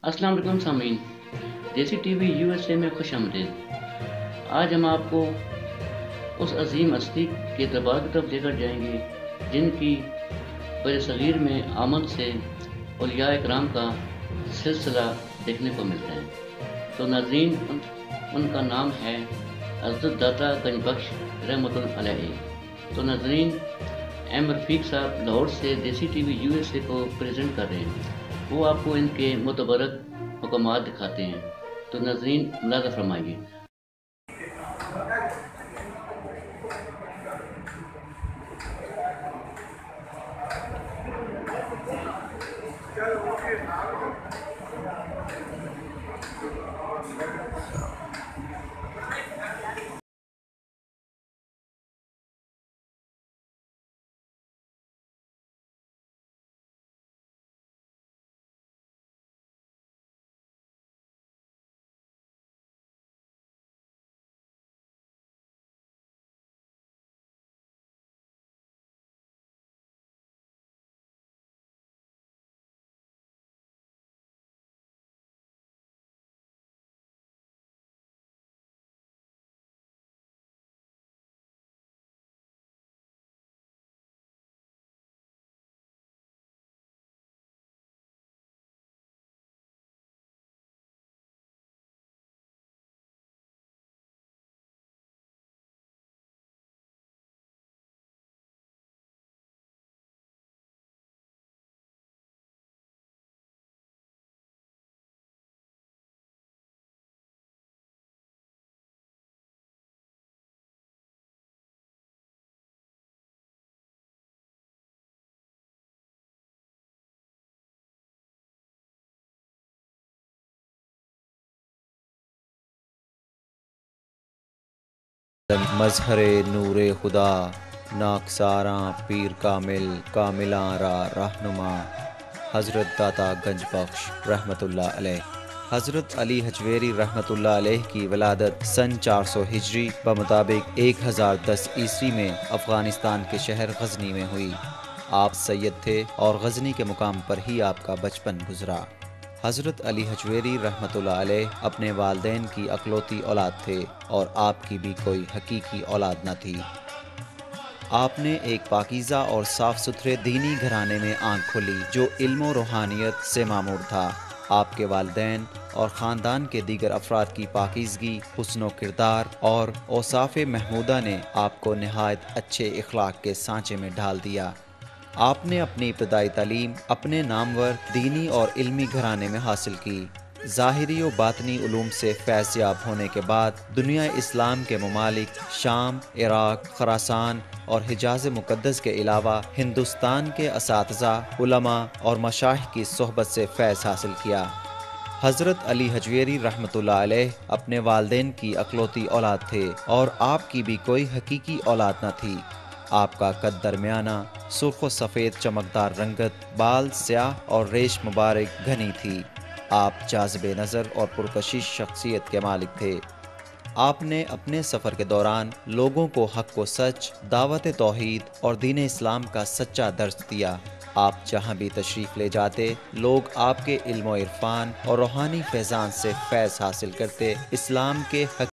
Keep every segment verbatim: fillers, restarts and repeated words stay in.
अस्सलाम वालेकुम सामीन, देसी टीवी यूएसए में खुशामदीद। आज हम आपको उस अज़ीम हस्ती के दरबार की तरफ लेकर जाएंगे जिनकी बरसग़ीर में आमद से औलिया इकराम का सिलसिला देखने को मिलता है। तो नाज़रीन, उन, उनका नाम है हज़रत दाता गंजबख्श रहमतुल्लाह अलैह। तो नाज़रीन, एम रफ़ीक साहब लाहौर से देसी टीवी यूएसए को प्रेजेंट कर रहे हैं। वो आपको इनके मुतबरक मकामात दिखाते हैं। तो नाज़रीन, मुलाज़ा फरमाइए। मजहरे नूरे खुदा नाकसारां पीर कामिल कामिलां रा रहनुमा हज़रत दाता गंजबख्श रहमतुल्लाह अलैह। हज़रत अली हजवेरी रहमतुल्लाह अलैह की विलादत सन चार सौ हिजरी बमुताबिक एक हज़ार दस ईस्वी में अफ़गानिस्तान के शहर गजनी में हुई। आप सैयद थे और गजनी के मुकाम पर ही आपका बचपन गुजरा। हज़रत अली हजवेरी रहमतुल्लाह अलैह अपने वालिदैन की अकलौती औलाद थे और आपकी भी कोई हकीकी औलाद न थी। आपने एक पाकीज़ा और साफ़ सुथरे दीनी घराने में आंख खोली जो इल्म और रूहानियत से मामूर था। आपके वालिदैन और ख़ानदान के दीगर अफराद की पाकीज़गी, हुस्न किरदार और औसाफ़े महमूदा ने आपको नहायत अच्छे इखलाक के सांचे में ढाल दिया। आपने अपनी इब्तदाई तालीम अपने नामवर दीनी और इल्मी घराने में हासिल की। ज़ाहिरी और बातनी उलूम से फैज़याब होने के बाद दुनिया इस्लाम के ममालिक शाम, इराक़, ख़ुरासान और हिजाज़ मुक़द्दस के अलावा हिंदुस्तान के असातिज़ा, उलमा और मशाइख़ की सोहबत से फ़ैज़ हासिल किया। हज़रत अली हजवेरी रहमतुल्लाह अलैह अपने वालिदैन की अकलौती औलाद थे और आपकी भी कोई हकीकी औलाद न थी। आपका कद दरमियाना, सुर्ख व सफ़ेद चमकदार रंगत, बाल स्याह और रेश मुबारक घनी थी। आप जाज़िबे नज़र और पुरकशिश शख्सियत के मालिक थे। आपने अपने सफ़र के दौरान लोगों को हक़ व सच, दावत तौहीद और दीन इस्लाम का सच्चा दर्स दिया। आप जहाँ भी तशरीफ़ ले जाते, लोग आपके इल्म व इरफ़ान और रूहानी फैज़ान से फैज़ हासिल करते इस्लाम के हक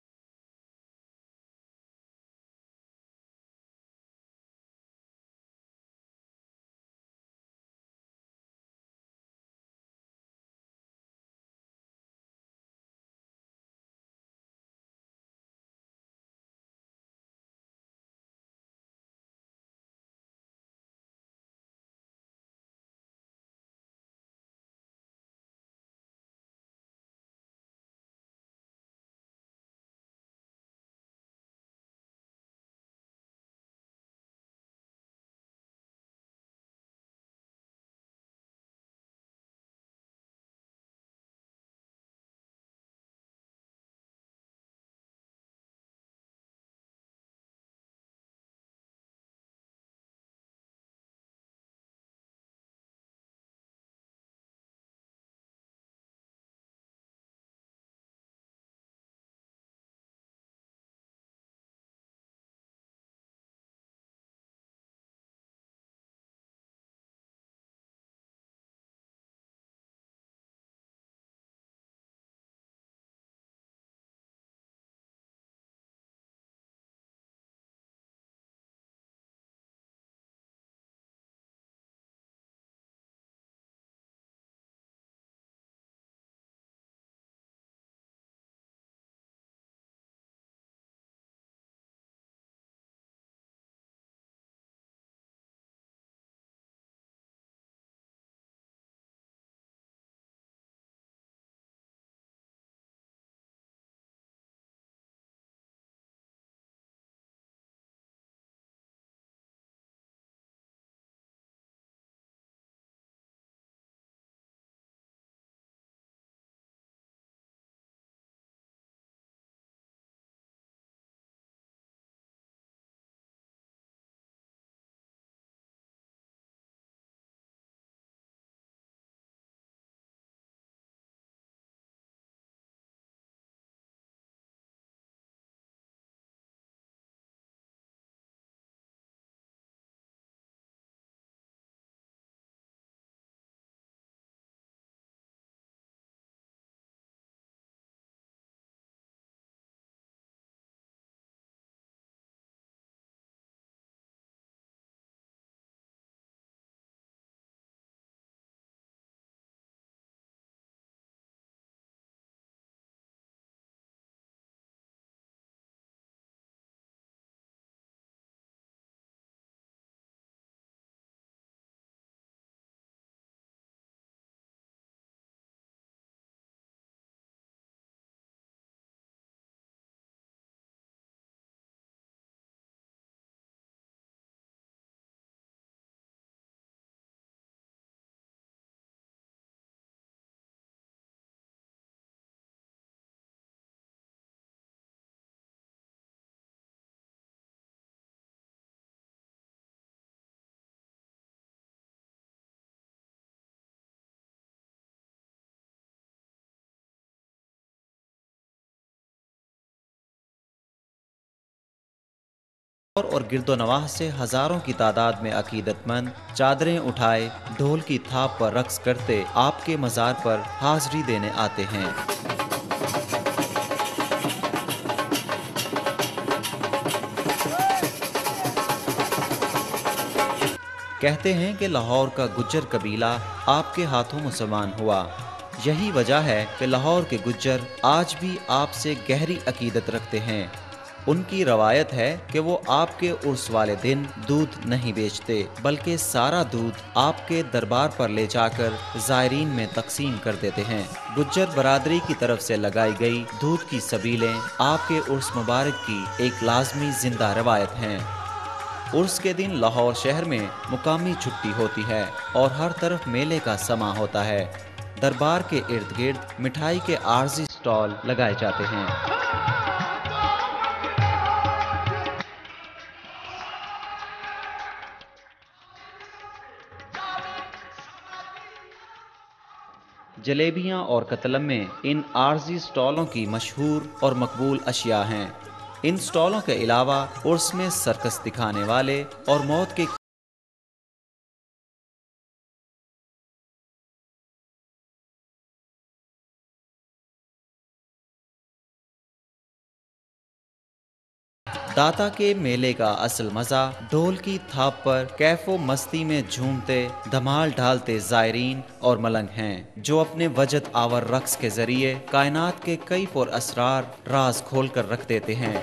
और गिरदोनवाह से हजारों की तादाद में अकीदतमंद चादरें उठाए ढोल की थाप पर रक्स करते आपके मज़ार पर हाजिरी देने आते हैं। कहते हैं कि लाहौर का गुज्जर कबीला आपके हाथों मुसलमान हुआ। यही वजह है कि लाहौर के गुज्जर आज भी आपसे गहरी अकीदत रखते हैं। उनकी रवायत है कि वो आपके उर्स वाले दिन दूध नहीं बेचते, बल्कि सारा दूध आपके दरबार पर ले जाकर ज़ायरीन में तकसीम कर देते हैं। गुज्जर बरादरी की तरफ से लगाई गई दूध की सबीलें आपके उर्स मुबारक की एक लाजमी जिंदा रवायत हैं। उर्स के दिन लाहौर शहर में मुकामी छुट्टी होती है और हर तरफ मेले का समा होता है। दरबार के इर्द गिर्द मिठाई के आर्जी स्टॉल लगाए जाते हैं। जलेबियाँ और कतलम में इन आर्जी स्टॉलों की मशहूर और मकबूल अशिया हैं। इन स्टॉलों के अलावा उर्स में सर्कस दिखाने वाले और मौत के दाता के मेले का असल मजा ढोल की थाप पर कैफो मस्ती में झूमते धमाल ढालते ज़ायरीन और मलंग हैं, जो अपने वजद आवर रक्स के जरिए कायनात के कई पुर असरार राज खोल कर रख देते हैं।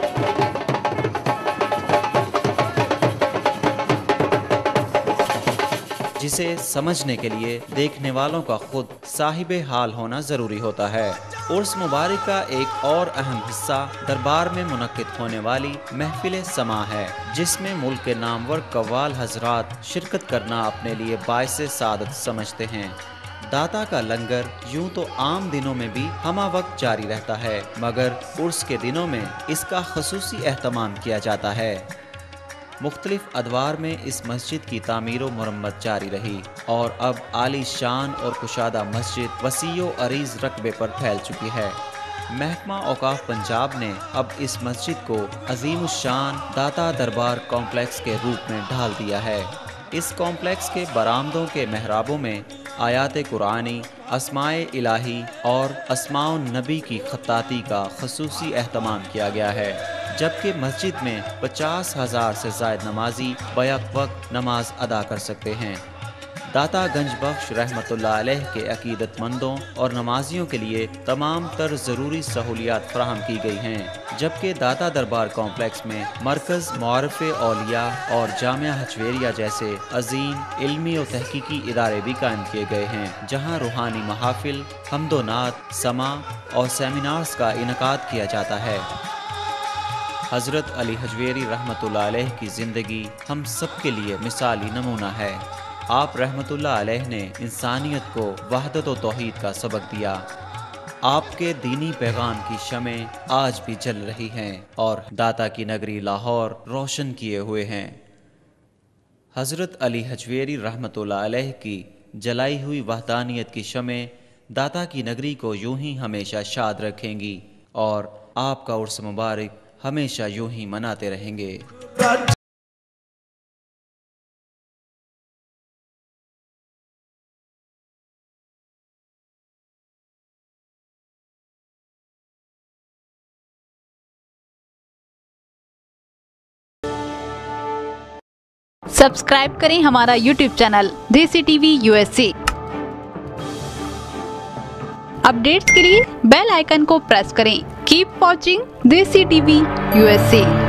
जिसे समझने के लिए देखने वालों का खुद साहिबे हाल होना जरूरी होता है। उर्स मुबारक का एक और अहम हिस्सा दरबार में मुनक्किद होने वाली महफिल समा है, जिसमें मुल्क के नामवर कव्वाल हजरात शिरकत करना अपने लिए बाइसे सादत समझते हैं। दाता का लंगर यूं तो आम दिनों में भी हमा वक्त जारी रहता है, मगर उर्स के दिनों में इसका खसूसी एहतमाम किया जाता है। मुख्तलिफ अदवार में इस मस्जिद की तामीर व मुरम्मत जारी रही और अब आली शान और कुशादा मस्जिद वसीओ अरीज रकबे पर फैल चुकी है। महकमा औकाफ पंजाब ने अब इस मस्जिद को अजीम शान दाता दरबार कॉम्प्लेक्स के रूप में ढाल दिया है। इस कॉम्प्लेक्स के बरामदों के महराबों में आयात कुरानी, अस्माए इलाही और अस्माउ नबी की खत्ताती का खसूसी एहतमाम किया गया है, जबकि मस्जिद में पचास हजार से ज़ायद नमाजी बैक वक्त नमाज अदा कर सकते हैं। दाता गंज बख्श रहमतुल्लाह अलैह के अकीदतमंदों और नमाजियों के लिए तमाम तर ज़रूरी सहूलियात फराहम की गई हैं, जबकि दाता दरबार कॉम्प्लेक्स में मरकज़ मुआरिफ़े औलिया और जामिया हजवेरिया जैसे अजीम इल्मी और तहकीकी इदारे भी कायम किए गए हैं, जहाँ रूहानी महाफिल, हम्दो नात, समा और सेमिनार्स का इनकाद किया जाता है। हज़रत अली हजवेरी रहमतुल्लाह अलैह की ज़िंदगी हम सब के लिए मिसाली नमूना है। आप रहमतुल्लाह अलैह ने इंसानियत को वहदत व तौहीद का सबक दिया। आपके दीनी पैगाम की शमें आज भी जल रही हैं और दाता की नगरी लाहौर रोशन किए हुए हैं। हज़रत अली हजवेरी रहमतुल्लाह अलैह की जलाई हुई वहदानियत की शमें दाता की नगरी को यूं ही हमेशा शाद रखेंगी और आपका उर्स मुबारक हमेशा यूं ही मनाते रहेंगे। सब्सक्राइब करें हमारा YouTube channel Desi TV USA. Updates के लिए बेल आइकन को प्रेस करें। Keep watching Desi TV USA.